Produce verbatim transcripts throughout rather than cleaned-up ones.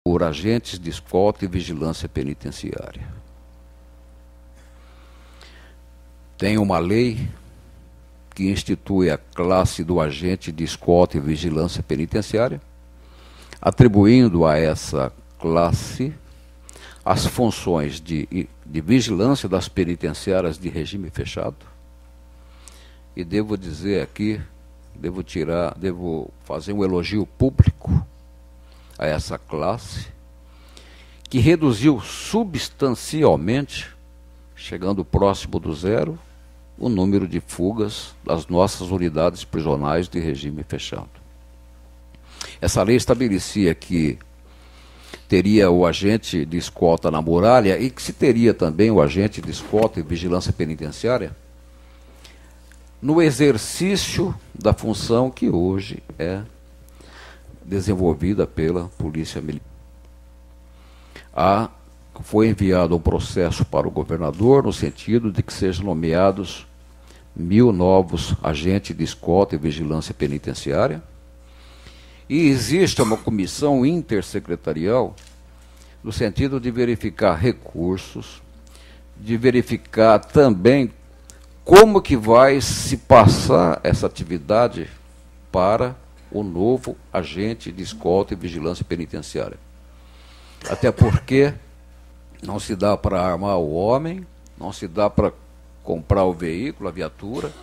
por agentes de escolta e vigilância penitenciária. Tem uma lei que institui a classe do agente de escolta e vigilância penitenciária, atribuindo a essa classe as funções de, de vigilância das penitenciárias de regime fechado. E devo dizer aqui, devo tirar, devo fazer um elogio público a essa classe, que reduziu substancialmente, chegando próximo do zero, o número de fugas das nossas unidades prisionais de regime fechado. Essa lei estabelecia que teria o agente de escolta na muralha e que se teria também o agente de escolta e vigilância penitenciária no exercício da função que hoje é desenvolvida pela Polícia Militar. A, foi enviado um processo para o governador no sentido de que sejam nomeados mil novos agentes de escolta e vigilância penitenciária. E existe uma comissão intersecretarial no sentido de verificar recursos, de verificar também como que vai se passar essa atividade para o novo agente de escolta e vigilância penitenciária. Até porque não se dá para armar o homem, não se dá para comprar o veículo, a viatura,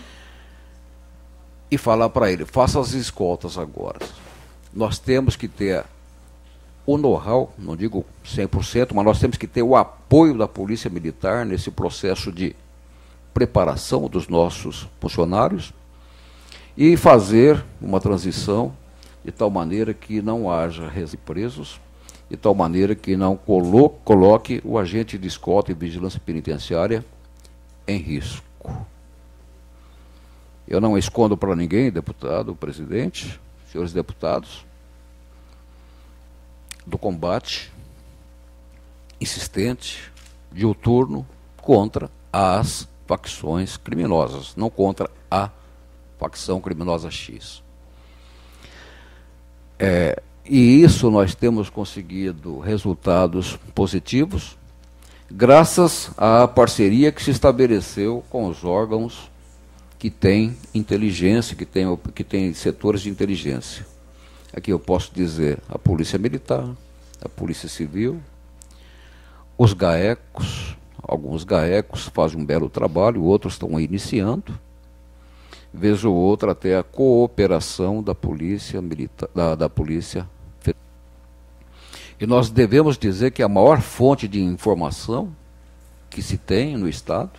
e falar para ele, faça as escoltas agora. Nós temos que ter o know-how, não digo cem por cento, mas nós temos que ter o apoio da Polícia Militar nesse processo de preparação dos nossos funcionários e fazer uma transição de tal maneira que não haja presos, de tal maneira que não colo coloque o agente de escolta e vigilância penitenciária em risco. Eu não escondo para ninguém, deputado, presidente, senhores deputados, do combate insistente, diuturno, contra as facções criminosas, não contra a facção criminosa X. É, e isso nós temos conseguido resultados positivos, graças à parceria que se estabeleceu com os órgãos que têm inteligência, que têm, que têm setores de inteligência. Aqui eu posso dizer a Polícia Militar, a Polícia Civil, os GAECos, alguns GAECos fazem um belo trabalho, outros estão iniciando, vez ou outra até a cooperação da Polícia Militar, da, da Polícia Federal. E nós devemos dizer que a maior fonte de informação que se tem no Estado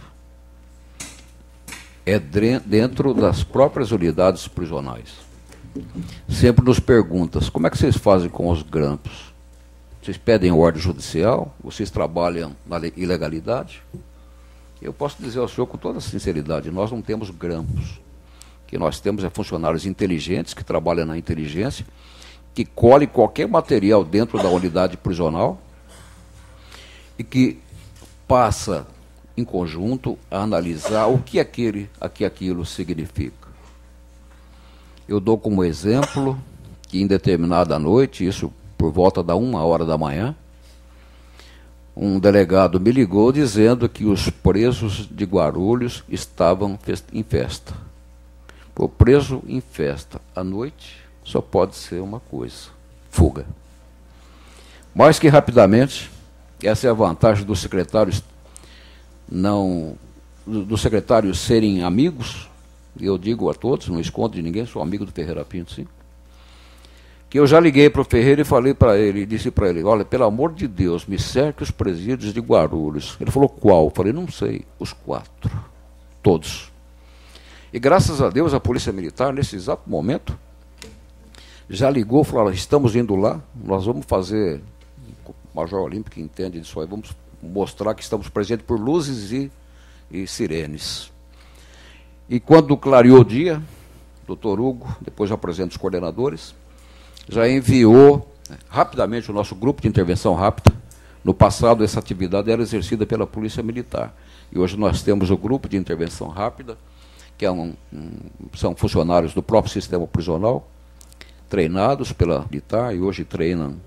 é dentro das próprias unidades prisionais. Sempre nos perguntam, como é que vocês fazem com os grampos? Vocês pedem ordem judicial? Vocês trabalham na ilegalidade? Eu posso dizer ao senhor com toda sinceridade, nós não temos grampos. O que nós temos é funcionários inteligentes que trabalham na inteligência, que colhem qualquer material dentro da unidade prisional e que passa em conjunto a analisar o que aquele, a que aquilo significa. Eu dou como exemplo que em determinada noite, isso por volta da uma hora da manhã, um delegado me ligou dizendo que os presos de Guarulhos estavam em festa. O preso em festa à noite só pode ser uma coisa, fuga. Mais que rapidamente, essa é a vantagem dos secretários não dos secretários serem amigos, e eu digo a todos, não escondo de ninguém, sou amigo do Ferreira Pinto, sim. Que eu já liguei para o Ferreira e falei para ele, e disse para ele, olha, pelo amor de Deus, me cerque os presídios de Guarulhos. Ele falou, qual? Eu falei, não sei, os quatro, todos. E graças a Deus a Polícia Militar, nesse exato momento, já ligou, falou, estamos indo lá, nós vamos fazer, o Major Olímpio que entende disso aí, vamos mostrar que estamos presentes por luzes e, e sirenes. E quando clareou o dia, doutor Hugo, depois eu apresento os coordenadores, já enviou né, rapidamente o nosso grupo de intervenção rápida. No passado, essa atividade era exercida pela Polícia Militar. E hoje nós temos o grupo de intervenção rápida, que é um, um, são funcionários do próprio sistema prisional, treinados pela militar, e hoje treinam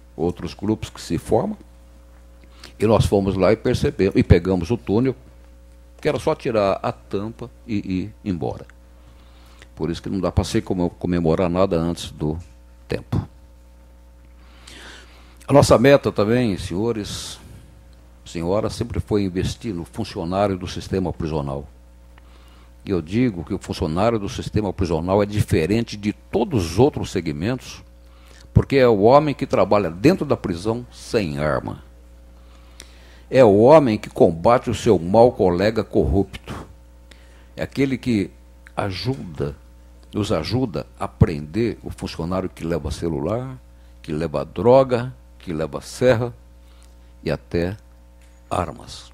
outros grupos que se formam, e nós fomos lá e percebemos, e pegamos o túnel, que era só tirar a tampa e ir embora. Por isso que não dá para se comemorar nada antes do tempo. A nossa meta também, senhores, senhoras, sempre foi investir no funcionário do sistema prisional. E eu digo que o funcionário do sistema prisional é diferente de todos os outros segmentos, porque é o homem que trabalha dentro da prisão sem arma. É o homem que combate o seu mau colega corrupto. É aquele que ajuda, nos ajuda a prender o funcionário que leva celular, que leva droga, que leva serra e até armas.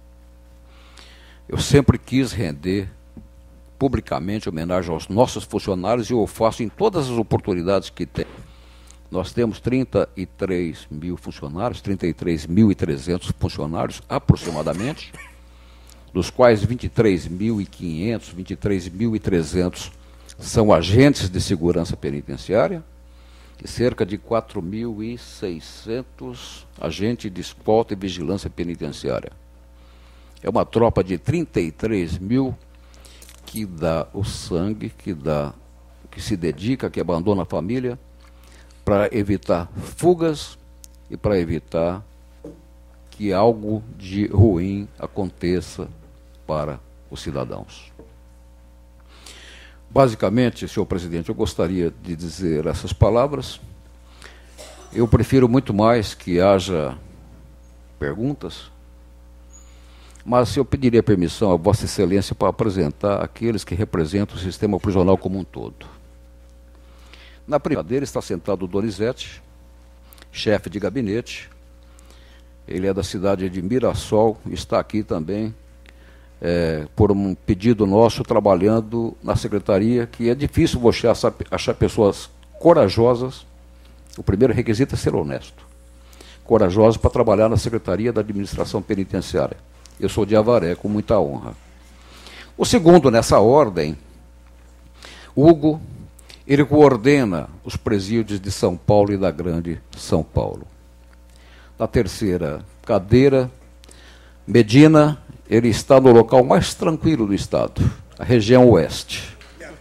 Eu sempre quis render publicamente homenagem aos nossos funcionários e eu faço em todas as oportunidades que tem. Nós temos trinta e três mil funcionários, trinta e três mil e trezentos funcionários aproximadamente, dos quais vinte e três mil e quinhentos, vinte e três mil e trezentos são agentes de segurança penitenciária e cerca de quatro mil e seiscentos agentes de escolta e vigilância penitenciária. É uma tropa de trinta e três mil que dá o sangue, que dá, que se dedica, que abandona a família para evitar fugas e para evitar que algo de ruim aconteça para os cidadãos. Basicamente, senhor presidente, eu gostaria de dizer essas palavras. Eu prefiro muito mais que haja perguntas, mas eu pediria permissão a Vossa Excelência para apresentar aqueles que representam o sistema prisional como um todo. Na primeira dele está sentado o Donizete, chefe de gabinete. Ele é da cidade de Mirassol, está aqui também é, por um pedido nosso, trabalhando na secretaria, que é difícil você achar, achar pessoas corajosas. O primeiro requisito é ser honesto. Corajosos para trabalhar na Secretaria da Administração Penitenciária. Eu sou de Avaré, com muita honra. O segundo, nessa ordem, Hugo, ele coordena os presídios de São Paulo e da Grande São Paulo. Na terceira cadeira, Medina, ele está no local mais tranquilo do estado, a região oeste.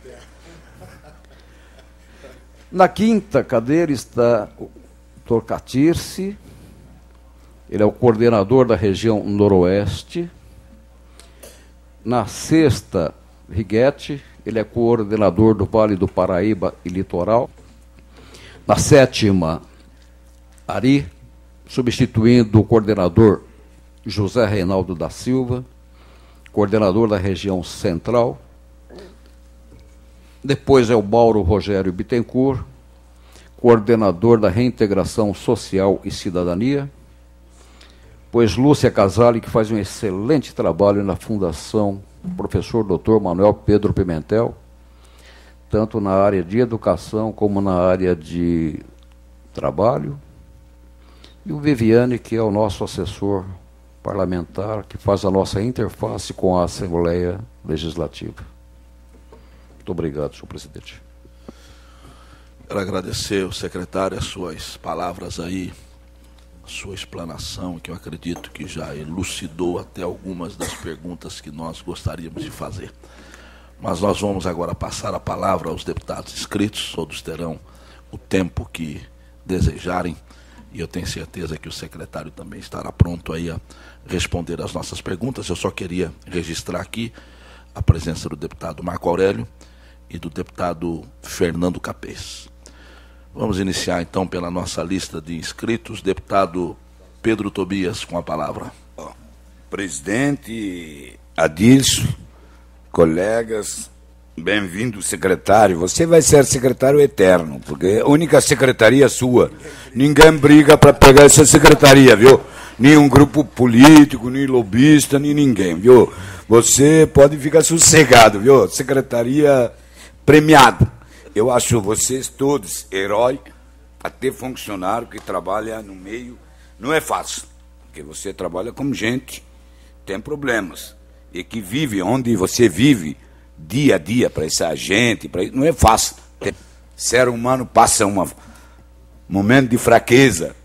Na quinta cadeira está o doutor Catirce, ele é o coordenador da região noroeste. Na sexta, Riguete, ele é coordenador do Vale do Paraíba e Litoral. Na sétima, Ari, substituindo o coordenador José Reinaldo da Silva, coordenador da região central. Depois é o Mauro Rogério Bittencourt, coordenador da reintegração social e cidadania. Pois Lúcia Casale, que faz um excelente trabalho na Fundação Professor doutor Manuel Pedro Pimentel, tanto na área de educação como na área de trabalho. E o Viviane, que é o nosso assessor parlamentar, que faz a nossa interface com a Assembleia Legislativa. Muito obrigado, senhor presidente. Quero agradecer ao secretário as suas palavras aí, sua explanação, que eu acredito que já elucidou até algumas das perguntas que nós gostaríamos de fazer. Mas nós vamos agora passar a palavra aos deputados inscritos, todos terão o tempo que desejarem, e eu tenho certeza que o secretário também estará pronto aí a responder às nossas perguntas. Eu só queria registrar aqui a presença do deputado Marco Aurélio e do deputado Fernando Capês. Vamos iniciar, então, pela nossa lista de inscritos. Deputado Pedro Tobias, com a palavra. Presidente Adilson, colegas, bem-vindo, secretário. Você vai ser secretário eterno, porque é a única secretaria sua. Ninguém briga para pegar essa secretaria, viu? Nenhum grupo político, nem lobista, nem ninguém, viu? Você pode ficar sossegado, viu? Secretaria premiada. Eu acho vocês todos herói para ter funcionário que trabalha no meio. Não é fácil, porque você trabalha com gente, tem problemas, e que vive onde você vive dia a dia para essa gente. Pra... Não é fácil. Tem... Ser humano passa um momento de fraqueza,